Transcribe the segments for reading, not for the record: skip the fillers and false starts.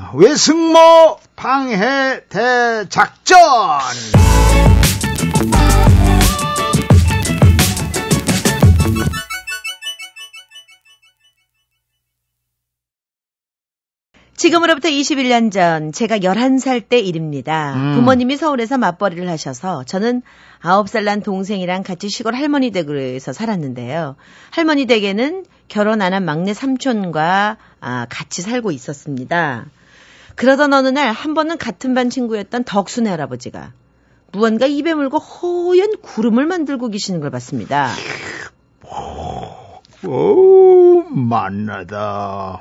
외승모 방해 대작전. 지금으로부터 21년 전 제가 11살 때 일입니다. 부모님이 서울에서 맞벌이를 하셔서 저는 9살 난 동생이랑 같이 시골 할머니 댁에서 살았는데요. 할머니 댁에는 결혼 안 한 막내 삼촌과 같이 살고 있었습니다. 그러던 어느 날 한 번은 같은 반 친구였던 덕순의 할아버지가 무언가 입에 물고 허연 구름을 만들고 계시는 걸 봤습니다. 오, 맛나다.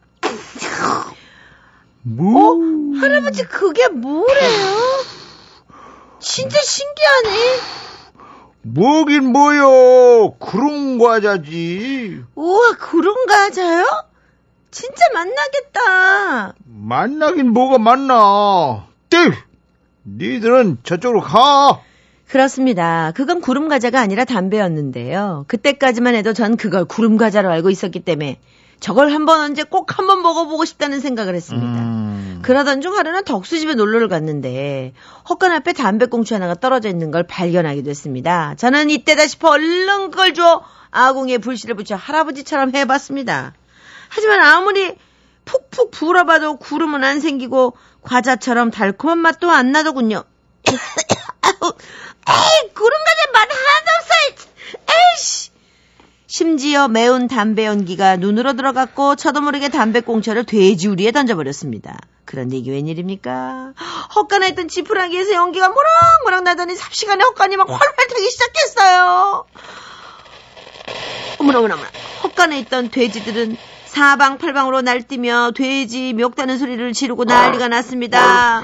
할아버지 그게 뭐래요? 진짜 신기하네. 뭐긴 뭐요. 구름 과자지. 우와, 구름 과자요? 진짜 맛나겠다. 맛나긴 뭐가 맛나. 니들은 저쪽으로 가. 그렇습니다. 그건 구름 과자가 아니라 담배였는데요. 그때까지만 해도 전 그걸 구름 과자로 알고 있었기 때문에 저걸 언제 꼭 한번 먹어보고 싶다는 생각을 했습니다. 그러던 중 하루는 덕수 집에 놀러를 갔는데 헛간 앞에 담배꽁초 하나가 떨어져 있는 걸 발견하게 됐습니다. 저는 이때다 싶어 얼른 그걸 줘 아궁이에 불씨를 붙여 할아버지처럼 해봤습니다. 하지만 아무리 푹푹 불어봐도 구름은 안 생기고 과자처럼 달콤한 맛도 안 나더군요. 에이, 구름 과자 맛 하나도 없어. 에이씨. 심지어 매운 담배 연기가 눈으로 들어갔고 저도 모르게 담배꽁초를 돼지우리에 던져버렸습니다. 그런데 이게 웬일입니까? 헛간에 있던 지푸라기에서 연기가 모락모락 나더니 삽시간에 헛간이 막 활활 타기 시작했어요. 어머나. 헛간에 있던 돼지들은 사방팔방으로 날뛰며 돼지 멱다는 소리를 지르고 난리가 났습니다.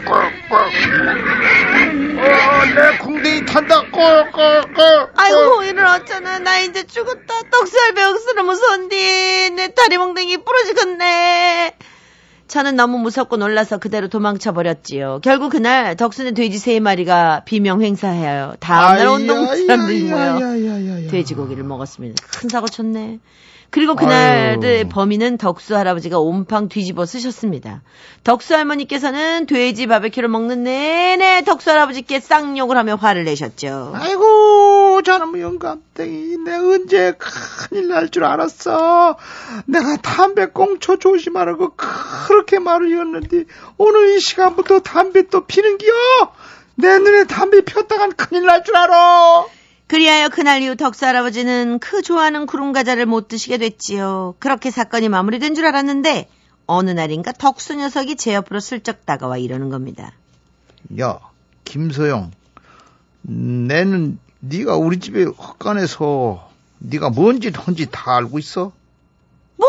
내 궁뎅이 탄다. 아이고, 이를 어쩌나. 나 이제 죽었다. 떡살배 억수로 무서운디. 내 다리 몽둥이 부러지겠네. 저는 너무 무섭고 놀라서 그대로 도망쳐버렸지요. 결국 그날 덕순의 돼지 3마리가 비명횡사하여 다음날 온동 사람들이 모여 돼지고기를 먹었습니다. 큰 사고 쳤네. 그리고 그날의 범인은 덕수 할아버지가 온팡 뒤집어 쓰셨습니다. 덕수 할머니께서는 돼지 바베큐를 먹는 내내 덕수 할아버지께 쌍욕을 하며 화를 내셨죠. 아이고, 저놈 영감탱이. 내가 언제 큰일 날 줄 알았어. 내가 담배꽁초 조심하라고 그렇게 말을 이었는데 오늘 이 시간부터 담배 또 피는겨. 내 눈에 담배 폈다간 큰일 날 줄 알아. 그리하여 그날 이후 덕수 할아버지는 그 좋아하는 구름과자를 못 드시게 됐지요. 그렇게 사건이 마무리된 줄 알았는데 어느 날인가 덕수 녀석이 제 옆으로 슬쩍 다가와 이러는 겁니다. 야, 김소영, 내는 네가 우리 집에 헛간에서 네가 뭔 짓 한지 다 알고 있어? 뭐?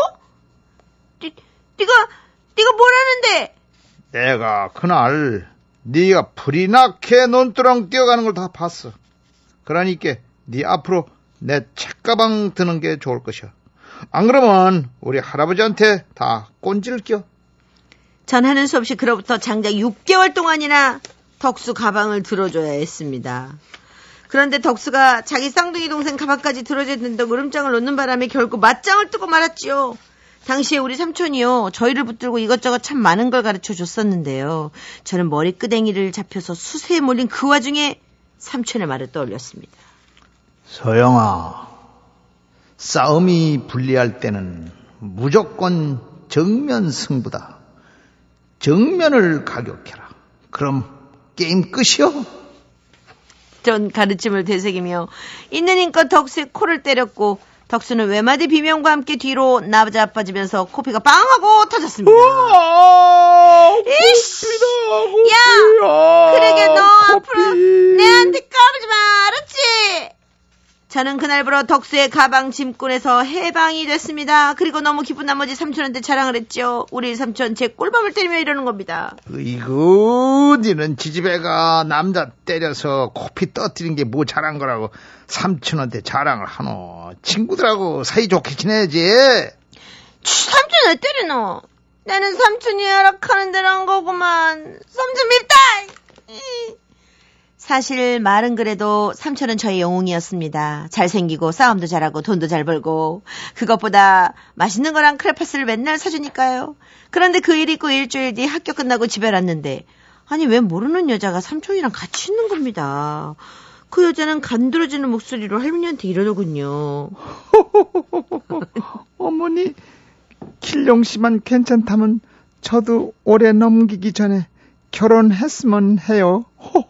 네가 뭐라는데? 내가 그날 네가 불이 나게 논두렁 뛰어가는 걸 다 봤어. 그러니까 네 앞으로 내 책가방 드는 게 좋을 것이야. 안 그러면 우리 할아버지한테 다 꼰질겨. 전 하는 수 없이 그로부터 장작 6개월 동안이나 덕수 가방을 들어줘야 했습니다. 그런데 덕수가 자기 쌍둥이 동생 가방까지 들어줘야 된다고 으름장을 놓는 바람에 결국 맞짱을 뜨고 말았지요. 당시에 우리 삼촌이요, 저희를 붙들고 이것저것 참 많은 걸 가르쳐 줬었는데요. 저는 머리끄댕이를 잡혀서 수세에 몰린 그 와중에 삼촌의 말을 떠올렸습니다. 소영아, 싸움이 불리할 때는 무조건 정면 승부다. 정면을 가격해라. 그럼 게임 끝이요. 전 가르침을 되새기며 있는 힘껏 덕수의 코를 때렸고 덕수는 외마디 비명과 함께 뒤로 나자빠지면서 코피가 빵하고 터졌습니다. 이씨! 야! 그러게 너 앞으로 내한테 까부지 마, 알았지? 저는 그날부로 덕수의 가방 짐꾼에서 해방이 됐습니다. 그리고 너무 기쁜 나머지 삼촌한테 자랑을 했죠. 우리 삼촌 제 꿀밤을 때리며 이러는 겁니다. 이거 니는 지지배가 남자 때려서 코피 떠뜨린 게 뭐 잘한 거라고 삼촌한테 자랑을 하노. 친구들하고 사이좋게 지내야지. 삼촌 왜 때리노? 나는 삼촌이 허락하는 대로 한 거구만. 삼촌 밉다. 사실 말은 그래도 삼촌은 저의 영웅이었습니다. 잘생기고 싸움도 잘하고 돈도 잘 벌고 그것보다 맛있는 거랑 크레파스를 맨날 사주니까요. 그런데 그 일 있고 일주일 뒤 학교 끝나고 집에 왔는데 아니 왜 모르는 여자가 삼촌이랑 같이 있는 겁니다. 그 여자는 간드러지는 목소리로 할머니한테 이러더군요. 어머니 길룡 씨만 괜찮다면 저도 올해 넘기기 전에 결혼했으면 해요.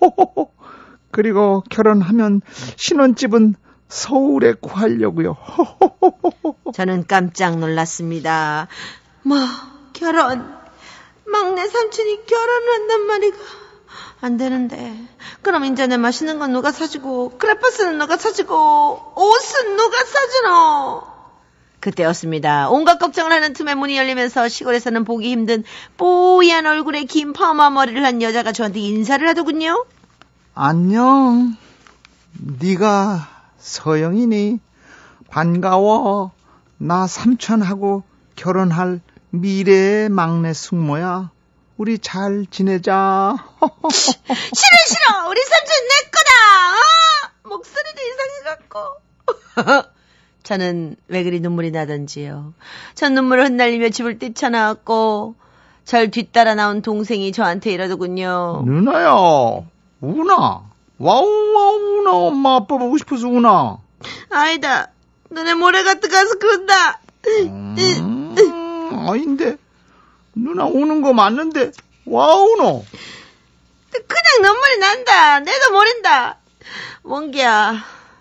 그리고 결혼하면 신혼집은 서울에 구하려고요. 저는 깜짝 놀랐습니다. 뭐 결혼? 막내 삼촌이 결혼한단 말이가 안 되는데 그럼 이제는 맛있는 건 누가 사주고 크레파스는 누가 사주고 옷은 누가 사주노? 그때였습니다. 온갖 걱정을 하는 틈에 문이 열리면서 시골에서는 보기 힘든 뽀얀 얼굴에 긴 파마 머리를 한 여자가 저한테 인사를 하더군요. 안녕. 네가 서영이니? 반가워. 나 삼촌하고 결혼할 미래의 막내 숙모야. 우리 잘 지내자. 싫어. 우리 삼촌 내 거다. 목소리도 이상해갖고. 저는 왜 그리 눈물이 나던지요. 전 눈물을 흩날리며 집을 뛰쳐나왔고 절 뒤따라 나온 동생이 저한테 이러더군요. 누나야. 우나. 와우 우나. 엄마 아빠 보고 싶어서 우나. 아니다. 너네 모래 같은 가서 그런다. 아닌데. 누나 오는 거 맞는데. 와우 너. 그냥 눈물이 난다. 내도 모른다. 몽기야.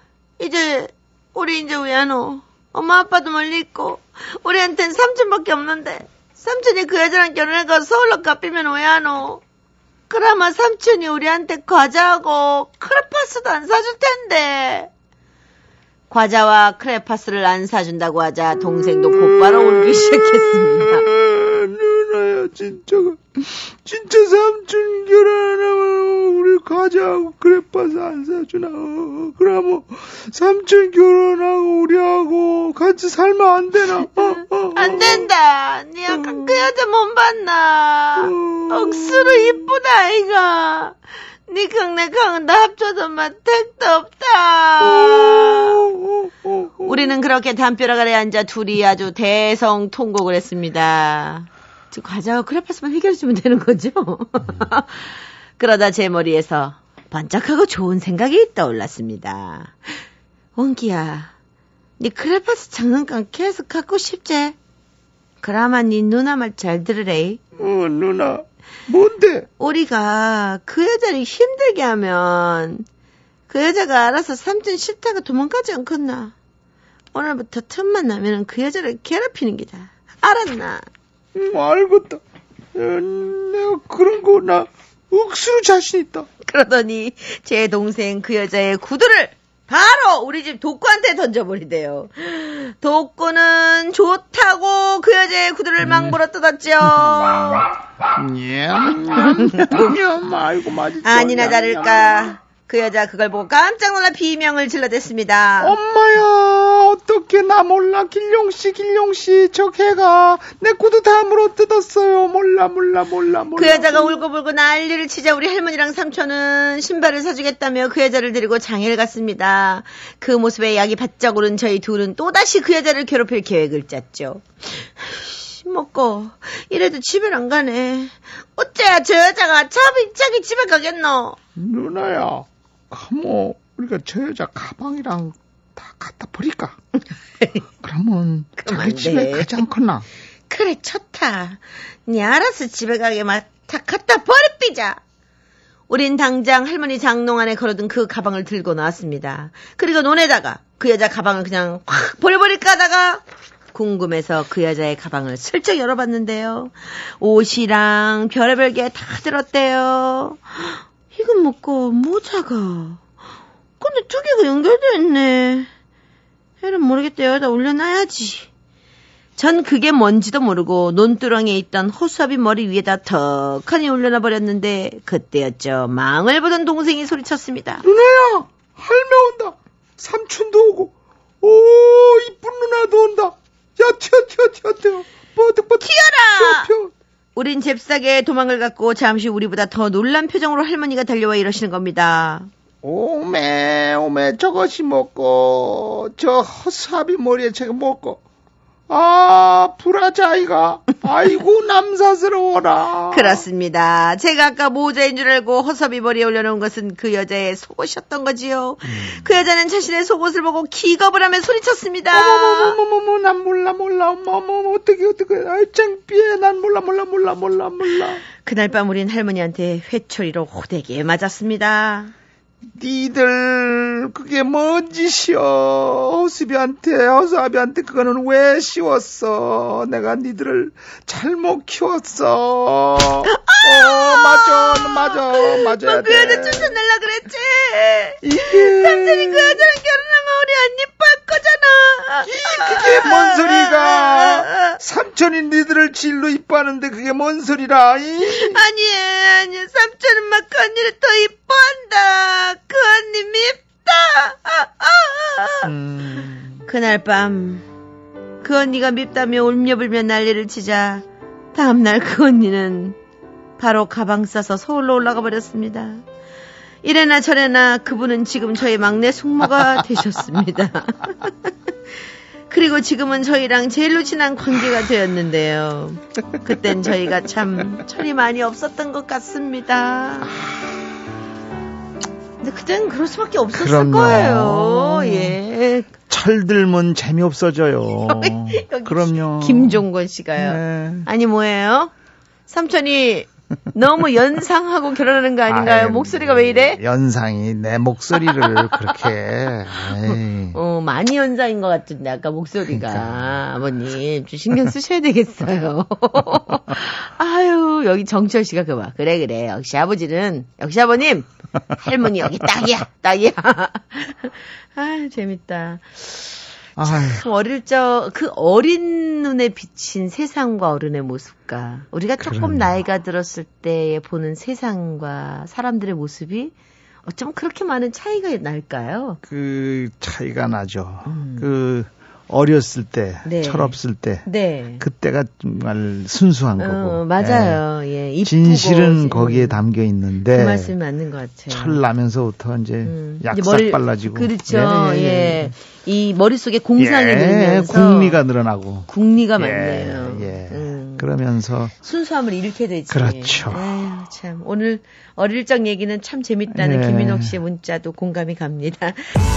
우리 이제 왜 안 오? 엄마 아빠도 멀리 있고 우리한텐 삼촌밖에 없는데 삼촌이 그 여자랑 결혼해서 서울로 갚이면 왜 안 오? 그나마 삼촌이 우리한테 과자하고 크레파스도 안 사줄 텐데. 과자와 크레파스를 안 사준다고 하자 동생도 곧바로 울기 시작했습니다. 누나야 진짜 삼촌 결혼하면 우리 과자하고 크레파스 안 사주나. 그러면 삼촌 결혼하고 우리하고 같이 살면 안 되나? 안 된다. 니 아까 그 여자 못 봤나? 억수로 이쁘다 아이가. 니 강내 강은다 합쳐도 맛 택도 없다. 우리는 그렇게 담벼락 아래 앉아 둘이 아주 대성통곡을 했습니다. 저 과자와 크레파스만 해결해주면 되는 거죠? 그러다 제 머리에서 반짝하고 좋은 생각이 떠올랐습니다. 원기야, 니 크레파스 장난감 계속 갖고 싶지? 그러면 니 누나 말 잘 들으래. 누나. 뭔데? 우리가 그 여자를 힘들게 하면 그 여자가 알아서 삼촌 싫다고 도망가지 않겠나? 오늘부터 틈만 나면 그 여자를 괴롭히는 기다. 알았나? 알겠다. 내가 그런 거 나 억수로 자신 있다. 그러더니 제 동생 그 여자의 구두를 바로 우리 집 독구한테 던져버리대요. 독구는 좋다고 그 여자의 구두를 막 물어뜯었죠. 아이고 맛있어. 아니나 다를까 그 여자 그걸 보고 깜짝 놀라 비명을 질러댔습니다. 엄마야, 어떻게 나 몰라. 길룡씨 저 개가 내 구두 다 물어뜯었어요. 몰라. 그 여자가 울고불고 난리를 치자 우리 할머니랑 삼촌은 신발을 사주겠다며 그 여자를 데리고 장애를 갔습니다. 그 모습에 약이 바짝 오른 저희 둘은 또다시 그 여자를 괴롭힐 계획을 짰죠. 먹고 이래도 집에 안 가네. 어째야 저 여자가 차비차기 집에 가겠노? 누나야, 가모 우리가 저 여자 가방이랑 다 갖다 버릴까? 그러면 자기 집에 가지 않겠나? 그래 좋다. 니 알아서 집에 가게 막 다 갖다 버려삐자. 우린 당장 할머니 장롱 안에 걸어둔 그 가방을 들고 나왔습니다. 그리고 논에다가 그 여자 가방을 그냥 확 버려버릴까 하다가 궁금해서 그 여자의 가방을 슬쩍 열어봤는데요. 옷이랑 별의별 게 다 들었대요. 이건 뭐고 모자가. 근데 두 개가 연결되어 있네. 얘는 모르겠다. 여기다 올려놔야지. 전 그게 뭔지도 모르고 논두렁에 있던 호수아비 머리 위에다 턱하니 올려놔 버렸는데 그때였죠. 망을 보던 동생이 소리쳤습니다. 누나야, 할매 온다. 삼촌도 오고. 오, 이쁜 누나도 온다. 야, 튀어. 버득. 튀어라! 튀어. 우린 잽싸게 도망을 갔고 잠시 우리보다 더 놀란 표정으로 할머니가 달려와 이러시는 겁니다. 오메 저것이 먹고 저 허수아비 머리에 제가 먹고 불화자이가 아이고 남사스러워라. 그렇습니다. 제가 아까 모자인 줄 알고 허섭이 머리에 올려놓은 것은 그 여자의 속옷이었던 거지요. 그 여자는 자신의 속옷을 보고 기겁을 하며 소리쳤습니다. 어머머머머머 난 몰라 어머 어떻게 아이 창피해 난 몰라. 그날 밤 우린 할머니한테 회초리로 호되게 맞았습니다. 니들 그게 뭔 짓이여. 허수아비한테 그거는 왜 씌웠어. 내가 니들을 잘못 키웠어. 맞아. 그 여자 쫓아내려 그랬지. 이게 삼촌이 그 여자랑 결혼하면 우리 언니 뻘 거잖아. 그게 뭔 소리가. 삼촌이 니들을 진로 이뻐하는데 그게 뭔 소리라. 아니 삼촌은 막 그 언니를 더 이뻐한다. 그 언니 밉다. 그날 밤 그 언니가 밉다며 울며불며 난리를 치자 다음날 그 언니는 바로 가방 싸서 서울로 올라가 버렸습니다. 이래나 저래나 그분은 지금 저의 막내 숙모가 되셨습니다. 그리고 지금은 저희랑 제일로 친한 관계가 되었는데요. 그땐 저희가 참 철이 많이 없었던 것 같습니다. 근데 그땐 그럴 수밖에 없었을 그럼요. 거예요. 예. 철들면 재미없어져요. 그럼요. 김종건 씨가요. 네. 아니 뭐예요? 삼촌이 너무 연상하고 결혼하는 거 아닌가요? 목소리가 왜 이래? 연상이 내 목소리를 그렇게. 에이. 많이 연상인 것 같은데 아까 목소리가. 그러니까. 아버님 좀 신경 쓰셔야 되겠어요. 아유 여기 정철 씨가 그봐. 그래 역시 아버지는 역시 아버님 할머니 여기 딱이야. 아 재밌다. 참 어릴 적 그 어린 눈에 비친 세상과 어른의 모습과 우리가 조금 나이가 들었을 때 보는 세상과 사람들의 모습이 어쩜 그렇게 많은 차이가 날까요? 그 차이가 나죠. 그 어렸을 때, 네. 철없을 때, 네. 그때가 정말 순수한 거고. 맞아요. 예, 이쁘고, 진실은 거기에 담겨 있는데. 그 말씀이 맞는 것 같아요. 철 나면서부터 이제 약삭 빨라지고. 그렇죠. 예. 이 머릿속에 공상이 늘면서. 궁리가 늘어나고. 궁리가 많네요. 그러면서. 순수함을 잃게 되지. 그렇죠. 에휴, 참. 오늘 어릴 적 얘기는 참 재밌다는 김민옥 씨의 문자도 공감이 갑니다.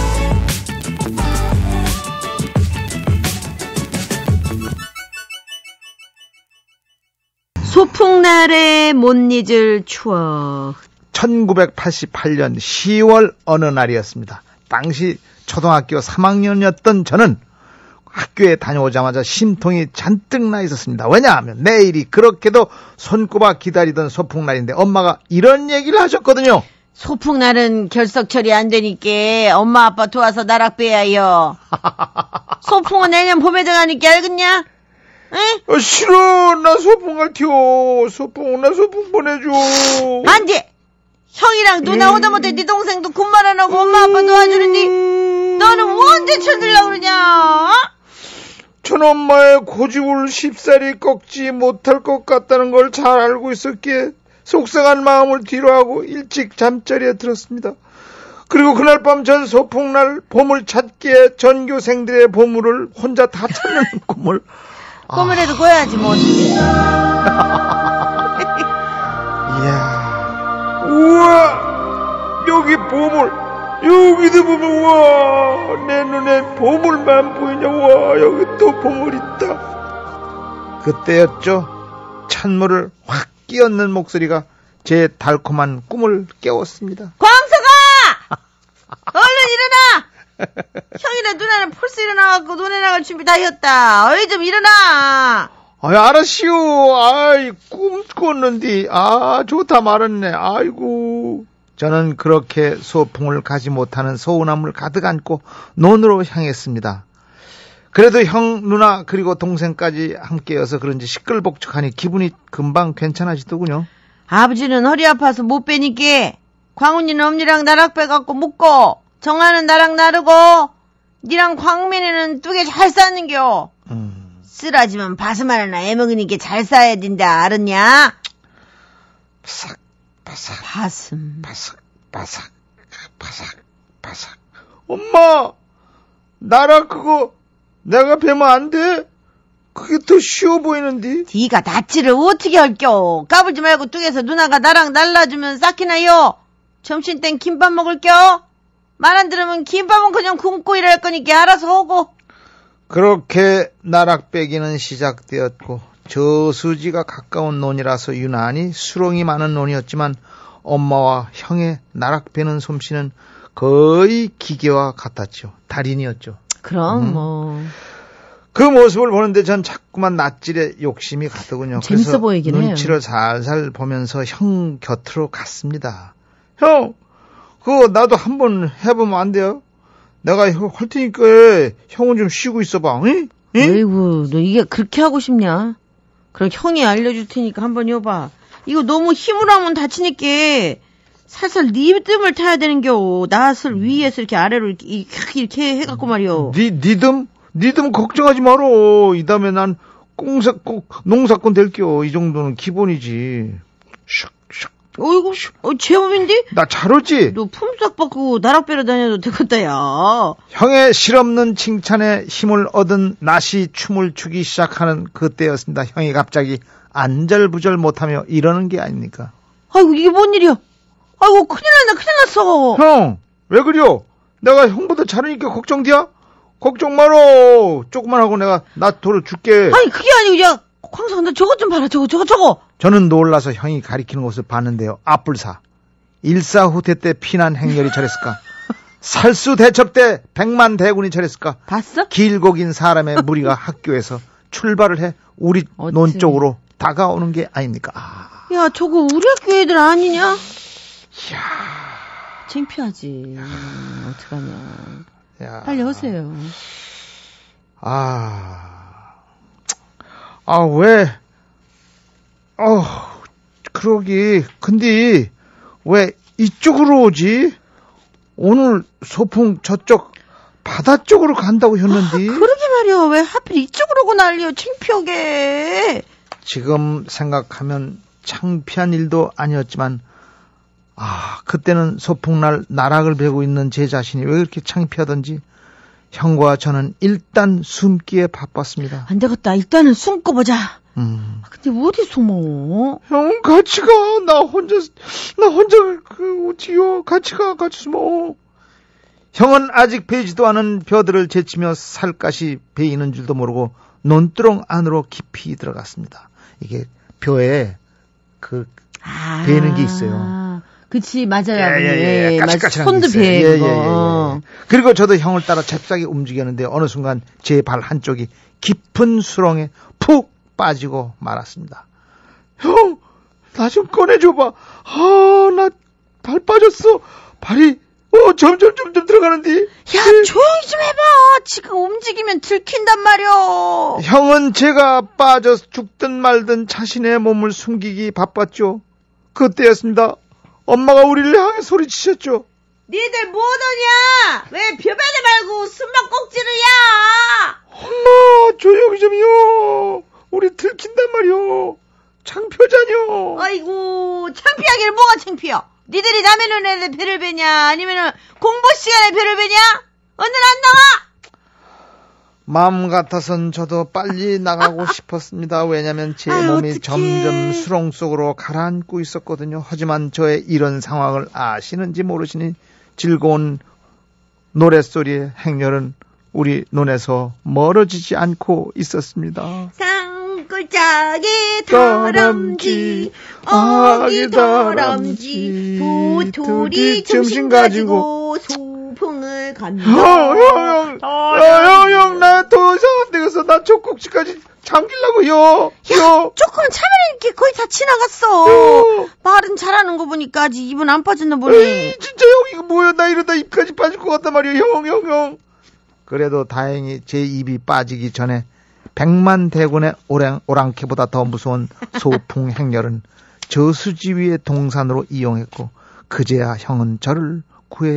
소풍날에 못 잊을 추억. 1988년 10월 어느 날이었습니다. 당시 초등학교 3학년이었던 저는 학교에 다녀오자마자 심통이 잔뜩 나 있었습니다. 왜냐하면 내일이 그렇게도 손꼽아 기다리던 소풍날인데 엄마가 이런 얘기를 하셨거든요. 소풍날은 결석 처리 안 되니까 엄마 아빠 도와서 나락 빼야요. 소풍은 내년 봄에 정하니까 알겠냐? 응? 싫어. 나 소풍 갈 티요. 나 소풍 보내줘. 안 돼. 형이랑 누나 오다못해 네 동생도 군말 안 하고 엄마 아빠 도와주는데 너는 언제 쳐들려고 그러냐? 전 엄마의 고집을 쉽사리 꺾지 못할 것 같다는 걸 잘 알고 있었기에 속상한 마음을 뒤로하고 일찍 잠자리에 들었습니다. 그리고 그날 밤 전 소풍날 보물 찾기에 전교생들의 보물을 혼자 다 찾는 꿈을 꿈이라도 꿔야지 뭐 어떻게. 이야, 우와, 여기 보물, 여기도 보물, 우와, 내 눈에 보물만 보이냐, 우와, 여기 또 보물 있다. 그때였죠. 찬물을 확 끼얹는 목소리가 제 달콤한 꿈을 깨웠습니다. 광석아! 얼른 일어나! 형이랑 누나는 벌써 일어나갖고 논에 나갈 준비 다 했다. 어이 좀 일어나. 알았시오. 아이 꿈 꿨는디. 좋다 말았네. 아이고. 저는 그렇게 소풍을 가지 못하는 서운함을 가득 안고 논으로 향했습니다. 그래도 형, 누나 그리고 동생까지 함께여서 그런지 시끌벅적하니 기분이 금방 괜찮아지더군요. 아버지는 허리 아파서 못 빼니까 광훈이는 엄니랑 나락 빼갖고 묶고 정아는 나랑 나르고 니랑 광민이는 뚜개 잘 싸는겨. 쓰라지면 바스마나 애먹으니까 잘 싸야 된다, 알았냐? 바삭, 바삭. 바슴. 바삭, 바삭, 바삭, 바삭. 엄마! 나라 그거 내가 베면 안 돼? 그게 더 쉬워 보이는데? 네가 낫지를 어떻게 할겨? 까불지 말고 뚝에서 누나가 나랑 날라주면 싹히나요. 점심땐 김밥 먹을겨? 말 안 들으면 김밥은 그냥 굶고 일할 거니까 알아서 오고. 그렇게 나락배기는 시작되었고 저수지가 가까운 논이라서 유난히 수렁이 많은 논이었지만 엄마와 형의 나락배는 솜씨는 거의 기계와 같았죠. 달인이었죠. 그럼 그 모습을 보는데 전 자꾸만 낯질에 욕심이 갔더군요. 재밌어 그래서 보이긴 해요. 눈치를 살살 보면서 형 곁으로 갔습니다. 형, 그거 나도 한번 해보면 안 돼요? 내가 할 테니까 형은 좀 쉬고 있어봐. 응? 응? 아이고, 너 이게 그렇게 하고 싶냐? 그럼 형이 알려줄 테니까 한번 해봐. 이거 너무 힘으로 하면 다치니까 살살 리듬을 타야 되는겨. 낫을 위에서 이렇게 아래로 이렇게 해갖고 말이요. 니듬 걱정하지 마라. 이 다음에 난 꼭 농사꾼 될겨. 이 정도는 기본이지. 슉슉. 어이구, 제법인데? 나 잘하지? 너 품삯 받고 나락배로 다녀도 되겠다, 야. 형의 실없는 칭찬에 힘을 얻은 낫이 춤을 추기 시작하는 그때였습니다. 형이 갑자기 안절부절 못하며 이러는 게 아닙니까? 아이고, 이게 뭔 일이야? 아이고, 큰일 났어. 형, 왜 그려? 내가 형보다 잘하니까 걱정디야? 걱정 마라. 조금만 하고 내가 낫 돌을 줄게. 아니, 그게 아니고, 야, 광석, 나 저것 좀 봐라, 저거. 저는 놀라서 형이 가리키는 것을 봤는데요. 앞불사. 일사후퇴 때 피난 행렬이 저랬을까? 살수대첩 때 백만 대군이 저랬을까? 봤어? 길고 긴 사람의 무리가 학교에서 출발을 해 우리 논 쪽으로 다가오는 게 아닙니까? 야, 저거 우리 학교 애들 아니냐? 이야. 창피하지. 어떡하냐. 야. 빨리 오세요. 왜? 그러기. 근데 왜 이쪽으로 오지? 오늘 소풍 저쪽 바다 쪽으로 간다고 했는데. 그러게 말이야. 왜 하필 이쪽으로 오고 난리야. 창피하게. 지금 생각하면 창피한 일도 아니었지만 그때는 소풍날 나락을 베고 있는 제 자신이 왜 그렇게 창피하던지 형과 저는 일단 숨기에 바빴습니다. 안 되겠다. 일단은 숨고 보자. 근데 어디 숨어? 형 같이 가. 나 혼자 어찌요? 같이 숨어. 형은 아직 베지도 않은 벼들을 제치며 살갗이 베이는 줄도 모르고 논두렁 안으로 깊이 들어갔습니다. 이게 벼에 베이는 게 있어요. 그치, 맞아요. 예. 까칠까칠한 손도 베. 예. 그리고 저도 형을 따라 잽싸게 움직였는데 어느 순간 제 발 한쪽이 깊은 수렁에 푹 빠지고 말았습니다. 형, 나 좀 꺼내줘봐. 나 발 빠졌어. 발이 점점 들어가는데. 야, 조용히 좀 해봐. 지금 움직이면 들킨단 말이오. 형은 제가 빠져서 죽든 말든 자신의 몸을 숨기기 바빴죠. 그때였습니다. 엄마가 우리를 향해 소리치셨죠. 니들 뭐더냐? 왜 벼베지 말고 숨만 꼭지르야? 엄마, 조용히 좀요. 우리 들킨단 말이오. 창피하자뇨. 아이고, 창피하길 뭐가 창피해? 니들이 남의 눈에 배를 베냐? 아니면은 공부 시간에 배를 베냐? 오늘 안 나와? 마음 같아선 저도 빨리 나가고 싶었습니다. 왜냐면 제 몸이 어떡해. 점점 수렁 속으로 가라앉고 있었거든요. 하지만 저의 이런 상황을 아시는지 모르시니 즐거운 노랫소리의 행렬은 우리 눈에서 멀어지지 않고 있었습니다. 산골짜기 다람쥐 어기 다람쥐 도토리 점심 가지고 소풍을 간다. 형, 나 더 이상 안 되겠어. 나 젖꼭지까지 잠기려고요. 야, 조금은 참으니까 거의 다 지나갔어. 말은 잘하는 거 보니까 아직 입은 안 빠졌나 보네. 에이, 진짜 형, 이거 뭐야? 나 이러다 입까지 빠질 것 같단 말이야. 형. 그래도 다행히 제 입이 빠지기 전에 100만 대군의 오랑캐보다 더 무서운 소풍 행렬은 저수지 위의 동산으로 이용했고 그제야 형은 저를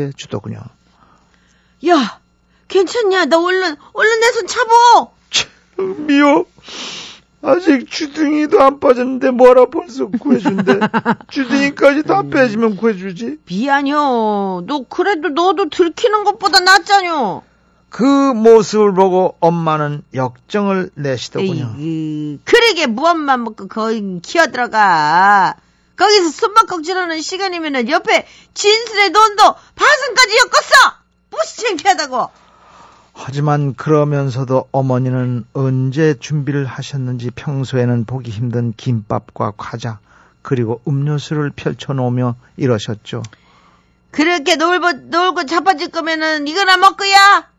구해주더군요. 야, 괜찮냐? 나 얼른 내 손 잡어. 미호, 아직 주둥이도 안 빠졌는데 뭐라 벌써 구해준대. 주둥이까지 다 빼지면 구해주지. 미안요. 너 그래도 너도 들키는 것보다 낫잖요. 그 모습을 보고 엄마는 역정을 내시더군요. 그러게 무엄만 먹고 거기 기어들어가. 거기서 숨바꼭질하는 시간이면은 옆에 진술의 돈도 바순까지 엮었어. 무시 창피하다고. 하지만 그러면서도 어머니는 언제 준비를 하셨는지 평소에는 보기 힘든 김밥과 과자 그리고 음료수를 펼쳐놓으며 이러셨죠. 그렇게 놀고 자빠질 거면은 이거나 먹고야.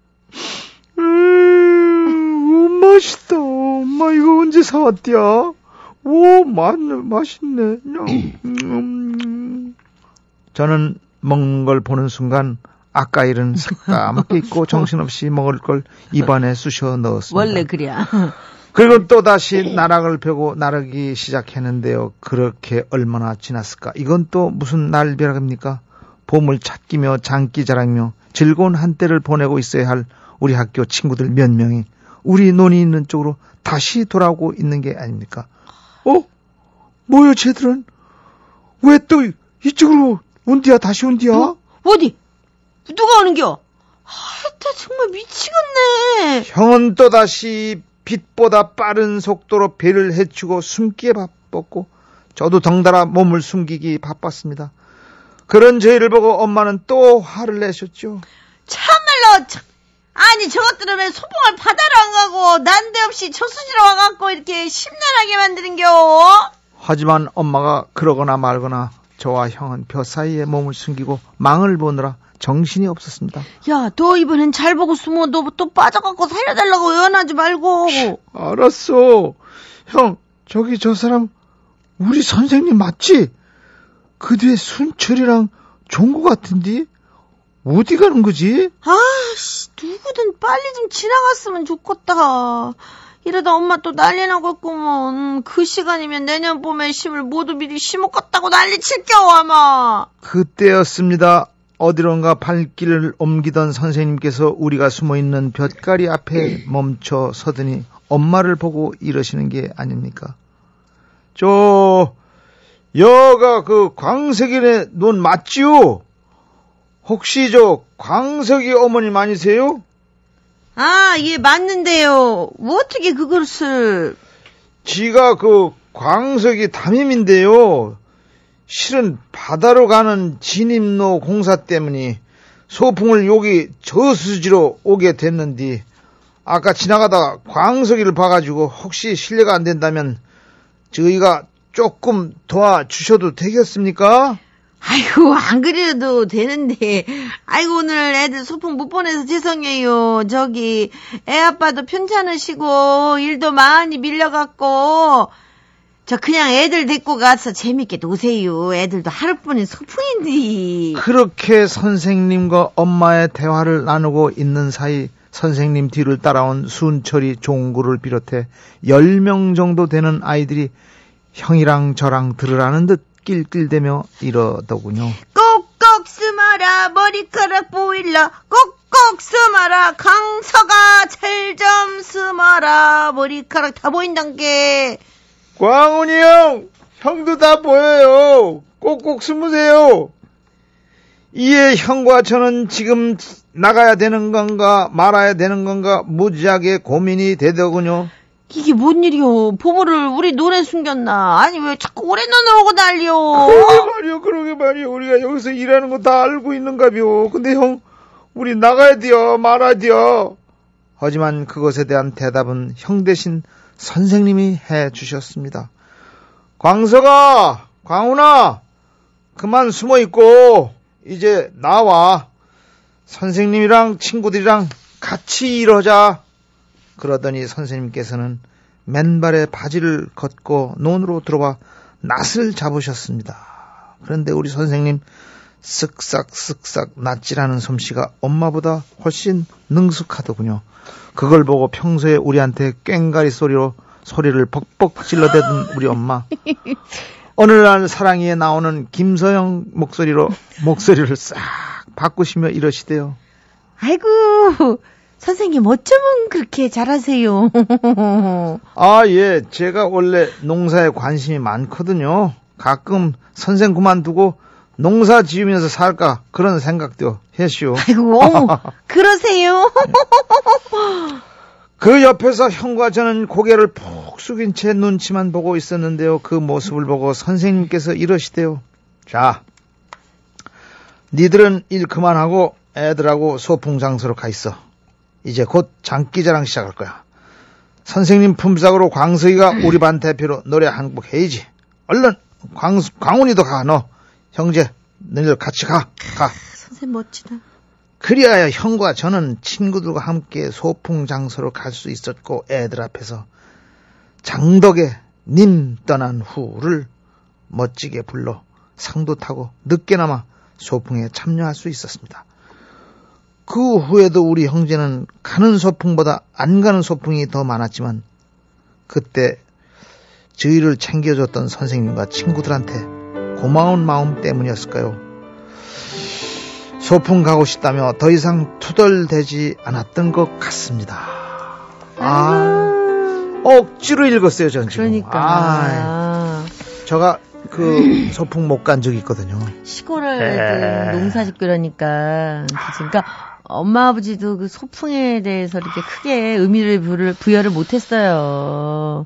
맛있다. 엄마 이거 언제 사왔디야? 오, 맛있네. 저는 먹는 걸 보는 순간 아까 일은 새까맣게 잊고 정신없이 먹을 걸 입안에 쑤셔 넣었습니다. 원래 그래. 그리고 또다시 나락을 펴고 나르기 시작했는데요. 그렇게 얼마나 지났을까? 이건 또 무슨 날벼락입니까? 보물 찾기며 장기자랑며 즐거운 한때를 보내고 있어야 할 우리 학교 친구들 몇 명이 우리 논이 있는 쪽으로 다시 돌아오고 있는 게 아닙니까? 뭐요 쟤들은? 왜 또 이쪽으로 온디야? 다시 온디야? 어디? 누가 오는겨? 나 정말 미치겠네. 형은 또다시 빛보다 빠른 속도로 배를 헤치고 숨기에 바빴고 저도 덩달아 몸을 숨기기 바빴습니다. 그런 저희를 보고 엄마는 또 화를 내셨죠. 참말로 아니 저것들은 왜 소풍을 바다로 안 가고 난데없이 저수지로 와갖고 이렇게 심란하게 만드는겨. 하지만 엄마가 그러거나 말거나 저와 형은 벼 사이에 몸을 숨기고 망을 보느라 정신이 없었습니다. 야, 너 이번엔 잘 보고 숨어. 너 또 빠져갖고 살려달라고 연하지 말고. 알았어. 형, 저기 저 사람 우리 선생님 맞지? 그 뒤에 순철이랑 종구 같은데? 어디 가는 거지? 아씨, 누구든 빨리 좀 지나갔으면 좋겠다. 이러다 엄마 또 난리 나겠구먼. 그 시간이면 내년 봄에 심을 모두 미리 심었겠다고 난리 칠겨 아마. 그때였습니다. 어디론가 발길을 옮기던 선생님께서 우리가 숨어있는 볕가리 앞에 멈춰 서더니 엄마를 보고 이러시는 게 아닙니까? 여가 그 광석이네 논 맞지요? 혹시 저 광석이 어머님 아니세요? 아, 예, 맞는데요. 어떻게 그것을... 지가 그 광석이 담임인데요. 실은 바다로 가는 진입로 공사 때문에 소풍을 여기 저수지로 오게 됐는데 아까 지나가다가 광석이를 봐가지고 혹시 실례가 안 된다면 저희가 조금 도와주셔도 되겠습니까? 아이고, 안 그래도 되는데. 아이고, 오늘 애들 소풍 못 보내서 죄송해요. 저기 애 아빠도 편찮으시고 일도 많이 밀려갖고 저 그냥 애들 데리고 가서 재밌게 노세요. 애들도 하루뿐인 소풍인데. 그렇게 선생님과 엄마의 대화를 나누고 있는 사이 선생님 뒤를 따라온 순철이 종구를 비롯해 10명 정도 되는 아이들이 형이랑 저랑 들으라는 듯 낄낄대며 이러더군요. 꼭꼭 숨어라 머리카락 보일라. 꼭꼭 숨어라 강서가 잘 좀 숨어라. 머리카락 다 보인단 게. 광훈이 형, 형도 다 보여요. 꼭꼭 숨으세요. 이에 형과 저는 지금 나가야 되는 건가 말아야 되는 건가 무지하게 고민이 되더군요. 이게 뭔 일이요? 보물을 우리 논에 숨겼나? 아니 왜 자꾸 우리 논을 오고 난리요? 그러게 말이요. 우리가 여기서 일하는 거 다 알고 있는가비요. 근데 형, 우리 나가야 돼요. 말아야 돼요. 하지만 그것에 대한 대답은 형 대신 선생님이 해주셨습니다. 광석아, 광훈아, 그만 숨어있고 이제 나와. 선생님이랑 친구들이랑 같이 일하자. 그러더니 선생님께서는 맨발에 바지를 걷고 논으로 들어와 낫을 잡으셨습니다. 그런데 우리 선생님 쓱싹쓱싹 낫질하는 솜씨가 엄마보다 훨씬 능숙하더군요. 그걸 보고 평소에 우리한테 꽹가리 소리를 벅벅 질러대던 우리 엄마. 오늘날 사랑이에 나오는 김서영 목소리를 싹 바꾸시며 이러시대요. 아이고, 선생님 어쩌면 그렇게 잘하세요? 아, 예. 제가 원래 농사에 관심이 많거든요. 가끔 선생 그만두고 농사 지으면서 살까 그런 생각도 했시오. 아이고, 그러세요? 그 옆에서 형과 저는 고개를 푹 숙인 채 눈치만 보고 있었는데요. 그 모습을 보고 선생님께서 이러시대요. 자, 니들은 일 그만하고 애들하고 소풍 장소로 가 있어. 이제 곧 장기자랑 시작할 거야. 선생님 품삯으로 광석이가 우리 반 대표로 노래 한 곡 해야지. 얼른 광훈이도 가. 너 형제 너희들 같이 가. 선생님 멋지다. 그리하여 형과 저는 친구들과 함께 소풍 장소로 갈 수 있었고 애들 앞에서 장덕의 님 떠난 후를 멋지게 불러 상도 타고 늦게나마 소풍에 참여할 수 있었습니다. 그 후에도 우리 형제는 가는 소풍보다 안 가는 소풍이 더 많았지만 그때 저희를 챙겨줬던 선생님과 친구들한테 고마운 마음 때문이었을까요? 소풍 가고 싶다며 더 이상 투덜대지 않았던 것 같습니다. 억지로 읽었어요, 전 지금. 그러니까. 제가 그 소풍 못 간 적이 있거든요. 시골에 농사짓고 이러니까. 그러니까 엄마 아버지도 그 소풍에 대해서 이렇게 크게 의미를 부여를 못했어요.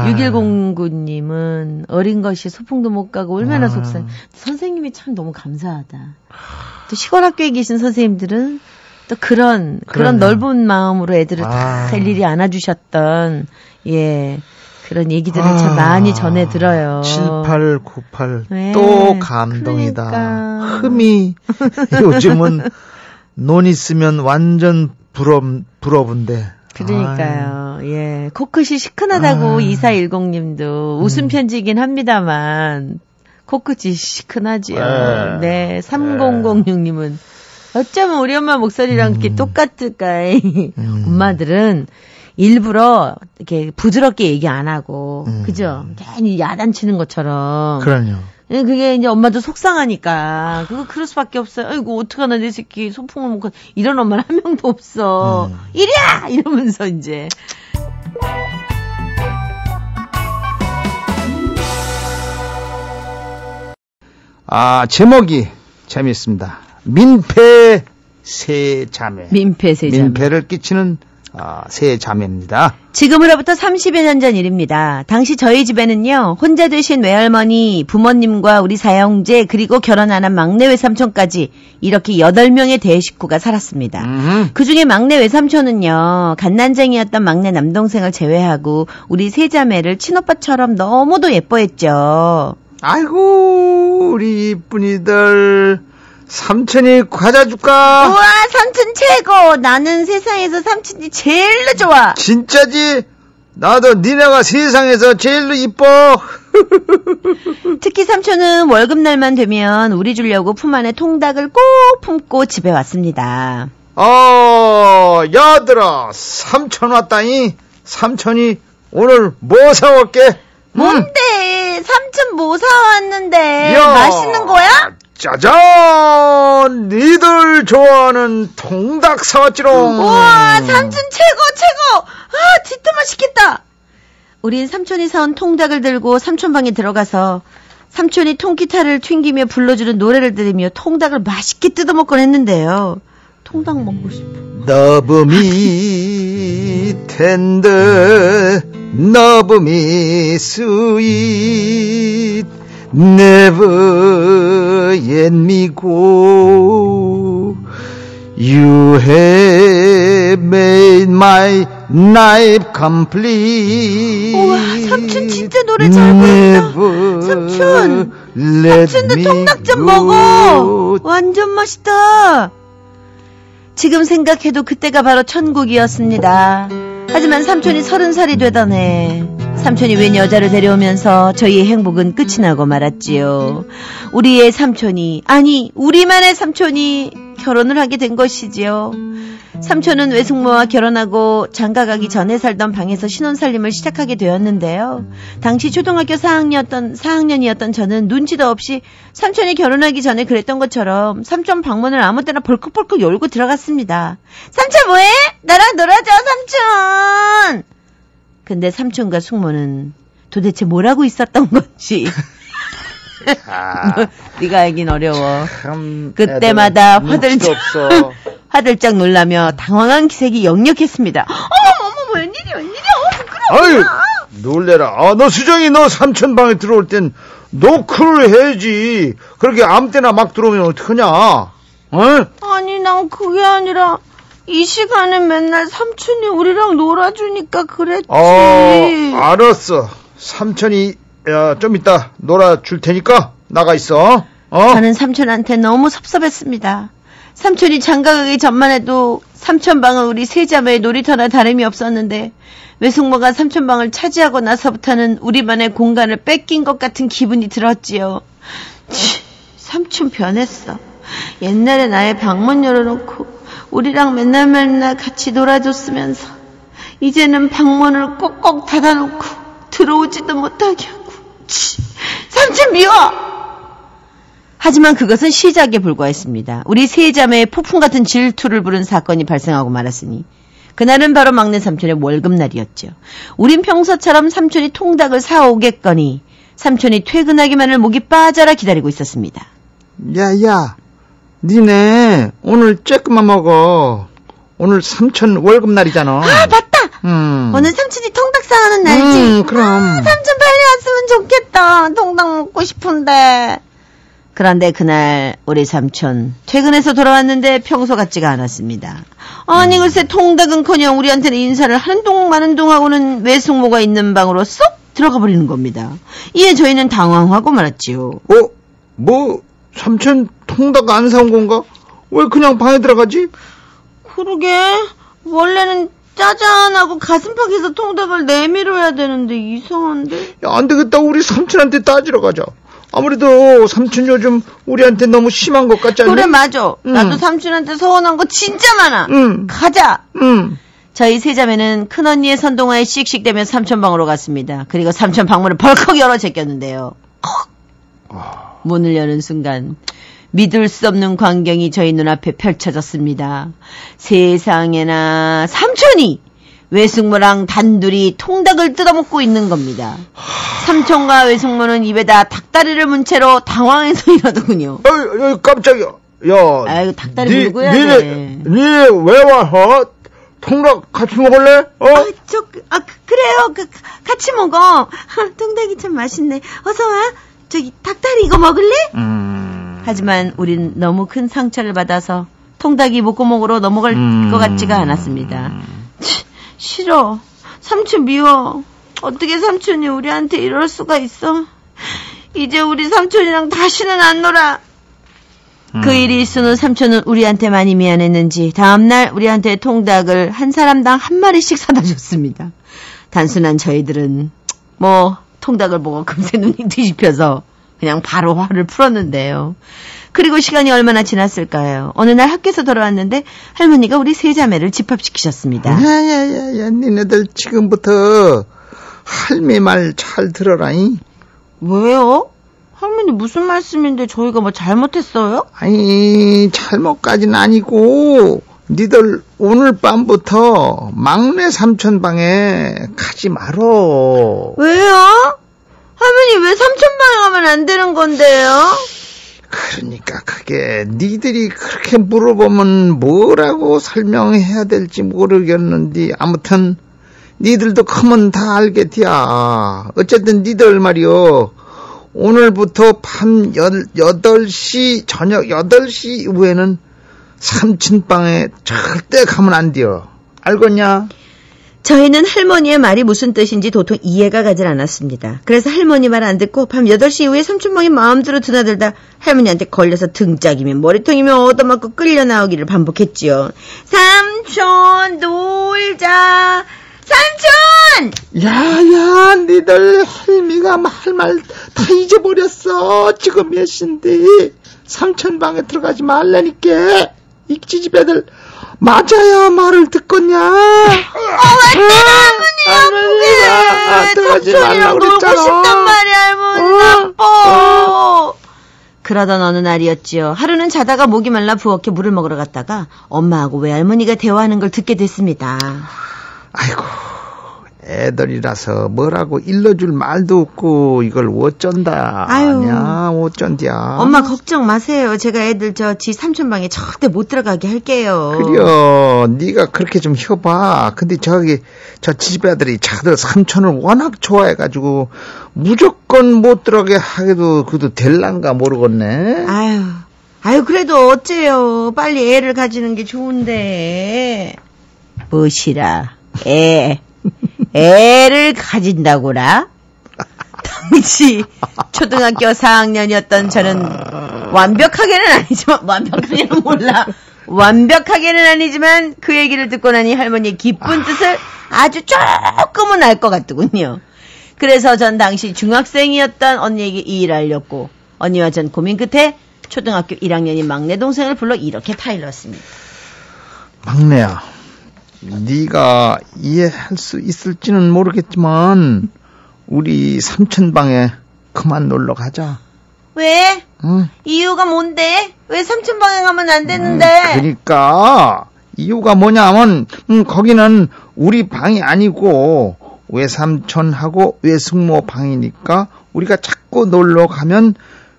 6109님은 어린 것이 소풍도 못 가고 얼마나 속상해. 선생님이 참 너무 감사하다. 또 시골 학교에 계신 선생님들은 또 그런 넓은 마음으로 애들을 다 일일이 안아주셨던 그런 얘기들을 참 많이 전해 들어요. 7898 또 감동이다. 그러니까. 흠이 요즘은 논 있으면 완전 부러운데. 그러니까요. 코끝이 시큰하다고 2410님도 웃음 편지이긴 합니다만 코끝이 시큰하지요. 네, 3006님은 어쩌면 우리 엄마 목소리랑 이렇게 똑같을까. 엄마들은 일부러 이렇게 부드럽게 얘기 안 하고, 그죠? 괜히 야단치는 것처럼. 그럼요. 그게 이제 엄마도 속상하니까, 그럴 수밖에 없어요. 아이고, 어떡하나, 내 새끼, 소풍을 못 가. 이런 엄마는 한 명도 없어. 이리야! 이러면서 이제. 제목이 재밌습니다. 민폐 세 자매. 민폐 세 자매. 민폐를 끼치는 세 자매입니다. 지금으로부터 30여 년 전 일입니다. 당시 저희 집에는요, 혼자 되신 외할머니, 부모님과 우리 사형제, 그리고 결혼 안 한 막내 외삼촌까지 이렇게 8명의 대식구가 살았습니다. 그중에 막내 외삼촌은요, 갓난쟁이였던 막내 남동생을 제외하고 우리 세 자매를 친오빠처럼 너무도 예뻐했죠. 아이고, 우리 이쁜이들. 삼촌이 과자 줄까? 우와, 삼촌 최고! 나는 세상에서 삼촌이 제일로 좋아! 진짜지? 나도 니네가 세상에서 제일로 이뻐! 특히 삼촌은 월급날만 되면 우리 주려고 품 안에 통닭을 꼭 품고 집에 왔습니다. 야들아, 삼촌 왔다니? 삼촌이 오늘 뭐 사올게? 뭔데? 삼촌 뭐 사왔는데? 맛있는 거야? 짜잔! 니들 좋아하는 통닭 사왔지롱. 우와, 삼촌 최고! 진짜 맛있겠다. 우린 삼촌이 사온 통닭을 들고 삼촌방에 들어가서 삼촌이 통기타를 튕기며 불러주는 노래를 들으며 통닭을 맛있게 뜯어먹곤 했는데요. 통닭 먹고 싶어. Love me tender, love me sweet, never let me go. You have made my life complete. 우와, 삼촌 진짜 노래 잘 부른다. 삼촌, 삼촌도 통닭 좀 먹어. 완전 맛있다. 지금 생각해도 그때가 바로 천국이었습니다. 하지만 삼촌이 30살이 되던 해, 삼촌이 웬 여자를 데려오면서 저희의 행복은 끝이 나고 말았지요. 우리의 삼촌이, 아니 우리만의 삼촌이 결혼을 하게 된 것이지요. 삼촌은 외숙모와 결혼하고 장가가기 전에 살던 방에서 신혼살림을 시작하게 되었는데요. 당시 초등학교 4학년이었던 저는 눈치도 없이 삼촌이 결혼하기 전에 그랬던 것처럼 삼촌 방문을 아무 때나 벌컥벌컥 열고 들어갔습니다. 삼촌 뭐해? 나랑 놀아줘 삼촌! 근데 삼촌과 숙모는 도대체 뭐라고 있었던 건지 네가 알긴 어려워. 그때마다 화들짝 놀라며 당황한 기색이 역력했습니다. 어머 웬일이야 부끄러워. 아유 놀래라. 너 수정이 너 삼촌 방에 들어올 땐 노크를 해야지. 그렇게 아무 때나 막 들어오면 어떡하냐. 어? 아니 난 그게 아니라 이 시간에 맨날 삼촌이 우리랑 놀아주니까 그랬지. 알았어. 삼촌이 좀 이따 놀아줄 테니까 나가 있어. 저는 삼촌한테 너무 섭섭했습니다. 삼촌이 장가가기 전만 해도 삼촌 방은 우리 세 자매의 놀이터나 다름이 없었는데 외숙모가 삼촌 방을 차지하고 나서부터는 우리만의 공간을 뺏긴 것 같은 기분이 들었지요. 삼촌 변했어. 옛날에 나의 방문 열어놓고 우리랑 맨날 같이 놀아줬으면서 이제는 방문을 꼭꼭 닫아놓고 들어오지도 못하게 하고. 삼촌 미워! 하지만 그것은 시작에 불과했습니다. 우리 세 자매의 폭풍 같은 질투를 부른 사건이 발생하고 말았으니 그날은 바로 막내 삼촌의 월급날이었죠. 우린 평소처럼 삼촌이 통닭을 사오겠거니 삼촌이 퇴근하기만을 목이 빠져라 기다리고 있었습니다. 야, 니네 오늘 쬐끔만 먹어. 오늘 삼촌 월급날이잖아. 맞다! 오늘 삼촌이 통닭 사오는 날이지? 그럼. 삼촌 빨리 왔으면 좋겠다. 통닭 먹고 싶은데. 그런데 그날 우리 삼촌 퇴근해서 돌아왔는데 평소 같지가 않았습니다. 아니 글쎄 통닭은커녕 우리한테는 인사를 하는 동 마는 동 하고는 외숙모가 있는 방으로 쏙 들어가 버리는 겁니다. 이에 저희는 당황하고 말았지요. 뭐 삼촌 통닭 안 사온 건가? 왜 그냥 방에 들어가지? 그러게 원래는 짜잔하고 가슴팍에서 통닭을 내밀어야 되는데 이상한데? 야, 안 되겠다. 우리 삼촌한테 따지러 가자. 아무래도 삼촌 요즘 우리한테 너무 심한 것 같지 않니? 그래 맞아. 나도 삼촌한테 서운한 거 진짜 많아. 가자. 저희 세 자매는 큰언니의 선동화에 씩씩대며 삼촌 방으로 갔습니다. 그리고 삼촌 방문을 벌컥 열어 제꼈는데요. 문을 여는 순간 믿을 수 없는 광경이 저희 눈앞에 펼쳐졌습니다. 세상에나 삼촌이 외숙모랑 단둘이 통닭을 뜯어먹고 있는 겁니다. 삼촌과 외숙모는 입에다 닭다리를 문 채로 당황해서 이러더군요. 깜짝이야. 야, 아이고 닭다리 물고 해야 돼. 니네 왜 와? 통닭 같이 먹을래? 그래요. 같이 먹어. 통닭이 참 맛있네. 어서 와. 저기 닭다리 이거 먹을래? 하지만 우린 너무 큰 상처를 받아서 통닭이 목구멍으로 넘어갈 것 같지가 않았습니다. 싫어. 삼촌 미워. 어떻게 삼촌이 우리한테 이럴 수가 있어? 이제 우리 삼촌이랑 다시는 안 놀아. 그 일이 있은 후 삼촌은 우리한테 많이 미안했는지 다음날 우리한테 통닭을 한 사람당 한 마리씩 사다 줬습니다. 단순한 저희들은 통닭을 보고 금세 눈이 뒤집혀서 그냥 바로 화를 풀었는데요. 그리고 시간이 얼마나 지났을까요? 어느 날 학교에서 돌아왔는데 할머니가 우리 세 자매를 집합시키셨습니다. 야, 니네들 지금부터 할매 말 잘 들어라잉. 왜요? 할머니 무슨 말씀인데 저희가 뭐 잘못했어요? 아니 잘못까지는 아니고 니들 오늘 밤부터 막내 삼촌 방에 가지 말어. 왜요? 할머니 왜 삼촌 방에 가면 안 되는 건데요? 그러니까 그게 니들이 그렇게 물어보면 뭐라고 설명해야 될지 모르겠는데 아무튼 니들도 크면 다 알겠디야. 어쨌든 니들 말이요. 오늘부터 밤 8시 저녁 8시 이후에는 삼촌방에 절대 가면 안 돼요. 알겠냐? 저희는 할머니의 말이 무슨 뜻인지 도통 이해가 가질 않았습니다. 그래서 할머니 말 안 듣고 밤 8시 이후에 삼촌방에 마음대로 드나들다 할머니한테 걸려서 등짝이며 머리통이며 얻어맞고 끌려 나오기를 반복했지요. 삼촌 놀자. 삼촌! 야야 니들 할미가 할 말 다 잊어버렸어. 지금 몇 시인데 삼촌방에 들어가지 말라니까. 이 지집 애들 맞아야 말을 듣겠냐? 왜 때려, 할머니? 삼촌이랑 놀고 싶단 말이야, 할머니. 나빠. 그러던 어느 날이었지요. 하루는 자다가 목이 말라 부엌에 물을 먹으러 갔다가 엄마하고 외할머니가 대화하는 걸 듣게 됐습니다. 아이고, 애들이라서 뭐라고 일러줄 말도 없고 이걸 어쩐다. 아니야, 어쩐디야. 엄마 걱정 마세요. 제가 애들 지 삼촌방에 절대 못 들어가게 할게요. 그래요. 네가 그렇게 좀 해봐. 근데 저 지집 애들이 자들 삼촌을 워낙 좋아해가지고 무조건 못 들어가게 하게도 그도 될란가 모르겠네. 아유 그래도 어째요. 빨리 애를 가지는 게 좋은데. 무엇이라 애를 가진다고라? 당시 초등학교 4학년이었던 저는 완벽하게는 아니지만 그 얘기를 듣고 나니 할머니의 기쁜 뜻을 아주 조금은 알 것 같더군요. 그래서 전 당시 중학생이었던 언니에게 이 일을 알렸고 언니와 전 고민 끝에 초등학교 1학년인 막내 동생을 불러 이렇게 타일렀습니다. 막내야, 네가 이해할 수 있을지는 모르겠지만 우리 삼촌방에 그만 놀러 가자. 왜? 응? 이유가 뭔데? 왜 삼촌방에 가면 안 되는데? 그러니까 이유가 뭐냐면 거기는 우리 방이 아니고 외삼촌하고 외숙모 방이니까 우리가 자꾸 놀러 가면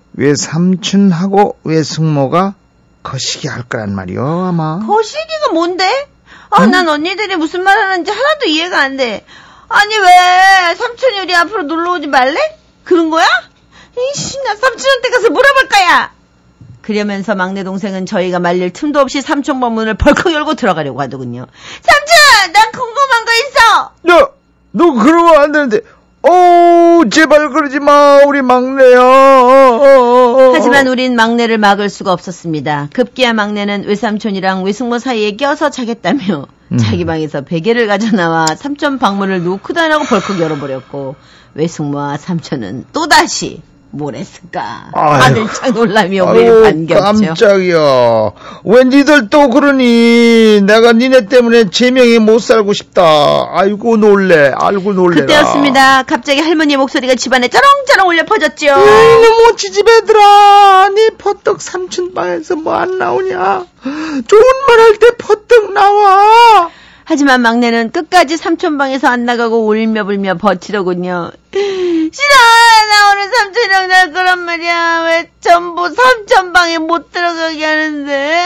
외삼촌하고 외숙모가 거시기 할 거란 말이요. 아마. 거시기가 뭔데? 난 언니들이 무슨 말 하는지 하나도 이해가 안 돼. 아니, 왜 삼촌이 우리 앞으로 놀러 오지 말래? 그런 거야? 이씨, 나 삼촌한테 가서 물어볼 거야. 그러면서 막내 동생은 저희가 말릴 틈도 없이 삼촌방 문을 벌컥 열고 들어가려고 하더군요. 삼촌! 나 궁금한 거 있어! 너 그러면 안 되는데. 제발 그러지 마, 우리 막내야. 하지만 우린 막내를 막을 수가 없었습니다. 급기야 막내는 외삼촌이랑 외숙모 사이에 껴서 자겠다며 자기 방에서 베개를 가져나와 삼촌 방문을 놓고 다니라고 벌컥 열어버렸고 외숙모와 삼촌은 또다시 뭘 했을까? 다들 참 놀라며 매일 반겼죠. 깜짝이야. 왜 니들 또 그러니? 내가 니네 때문에 제명이 못 살고 싶다. 아이고 놀래라. 그때였습니다. 갑자기 할머니의 목소리가 집안에 쩌렁쩌렁 울려 퍼졌죠. 뭐 지집애들아, 니 퍼뜩 삼촌방에서 뭐 안 나오냐? 좋은 말 할 때 퍼뜩 나와. 하지만 막내는 끝까지 삼촌방에서 안 나가고 울며불며 버티더군요. 싫어! 나 오늘 삼촌이랑 날 거란 말이야. 왜 전부 삼촌방에 못 들어가게 하는데?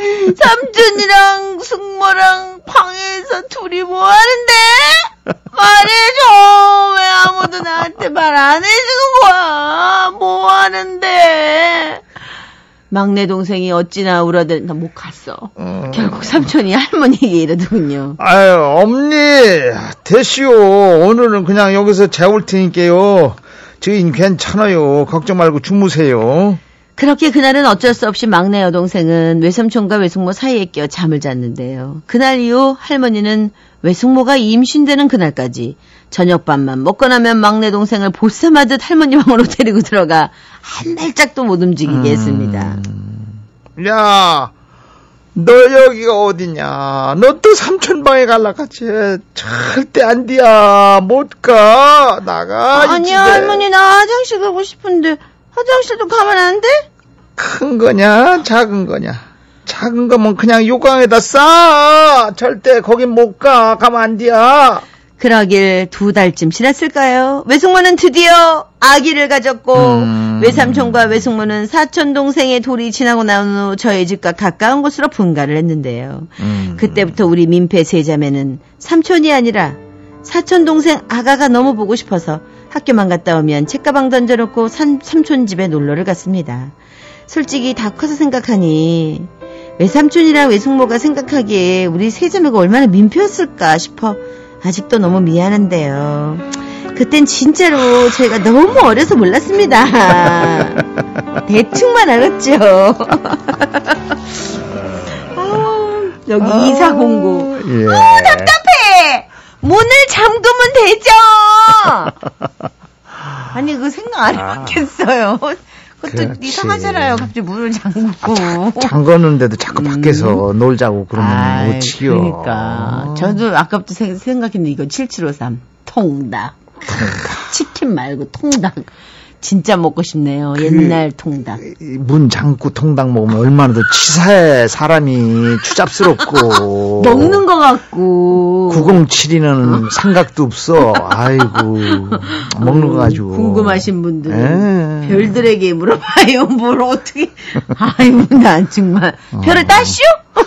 삼촌이랑 숙모랑 방에서 둘이 뭐 하는데? 말해줘! 왜 아무도 나한테 말 안 해주는 거야? 뭐 하는데? 막내 동생이 어찌나 울어대나 못 갔어. 결국 삼촌이 할머니에게 이러더군요. 아유, 엄니, 됐시오. 오늘은 그냥 여기서 재울 테니까요. 저희는 괜찮아요. 걱정 말고 주무세요. 그렇게 그날은 어쩔 수 없이 막내 여동생은 외삼촌과 외숙모 사이에 껴 잠을 잤는데요. 그날 이후 할머니는 외숙모가 임신되는 그날까지 저녁밥만 먹고 나면 막내 동생을 보쌈하듯 할머니 방으로 데리고 들어가 한 발짝도 못 움직이게 했습니다. 야, 너 여기가 어디냐? 너 또 삼촌방에 갈라갔지? 절대 안 돼야. 못 가. 나가. 아니야, 할머니, 나 화장실 가고 싶은데 화장실도 가면 안 돼? 큰 거냐? 작은 거냐? 작은 거면 그냥 요강에다 싸. 절대 거긴 못 가. 가면 안 돼야. 그러길 2달쯤 지났을까요? 외숙모는 드디어 아기를 가졌고 외삼촌과 외숙모는 사촌 동생의 돌이 지나고 나온 후 저희 집과 가까운 곳으로 분가를 했는데요. 그때부터 우리 민폐 세자매는 삼촌이 아니라 사촌 동생 아가가 너무 보고 싶어서 학교만 갔다 오면 책가방 던져놓고 삼촌 집에 놀러를 갔습니다. 솔직히 다 커서 생각하니 외삼촌이랑 외숙모가 생각하기에 우리 세자매가 얼마나 민폐였을까 싶어 아직도 너무 미안한데요. 그땐 진짜로 저희가 너무 어려서 몰랐습니다. 대충만 알았죠. 여기 2409. 예. 답답해. 문을 잠그면 되죠. 아니 그거 생각 안 해봤겠어요. 그것도 이상하잖아요. 갑자기 문을 잠그고. 잠궜는데도 자꾸 밖에서 놀자고 그러면 못 치요. 그러니까. 저도 아까부터 생각했는데 이거 7753. 통닭. 치킨 말고 통닭. 진짜 먹고 싶네요. 옛날 통닭. 문 잠고 통닭 먹으면 얼마나 더 치사해. 사람이 추잡스럽고. 먹는 것 같고. 907이는 생각도 없어. 아이고. 먹는 거 가지고. 궁금하신 분들은 별들에게 물어봐요. 뭘 어떻게. 아유, 난 정말. 별을 따시오?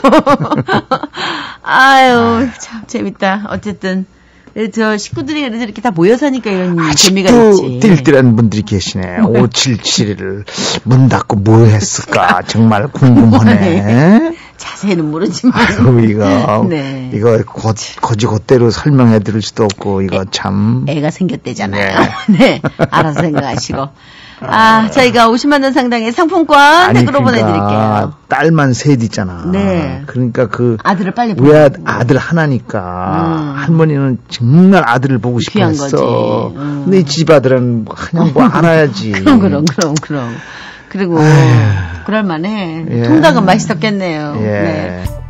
아유, 참 재밌다. 어쨌든. 저 식구들이 그래도 이렇게 다 모여 사니까 이런 재미가 있지. 띨띨한 분들이 계시네. 577을 문 닫고 뭐 했을까? 정말 궁금하네. 자세히는 모르지만. 아유, 이거 거지 곧대로 설명해 드릴 수도 없고, 이거 참. 애가 생겼대잖아요. 네. 알아서 생각하시고. 저희가 50만 원 상당의 상품권 댁으로 보내드릴게요. 딸만 셋 있잖아. 네. 그러니까 아들을 빨리 왜 아들 하나니까 할머니는 정말 아들을 보고 싶어 했어. 근데 이 집 아들은 그냥 뭐 알아야지. 그럼. 그리고 그럴만해. 통닭은 맛있었겠네요. 예. 네.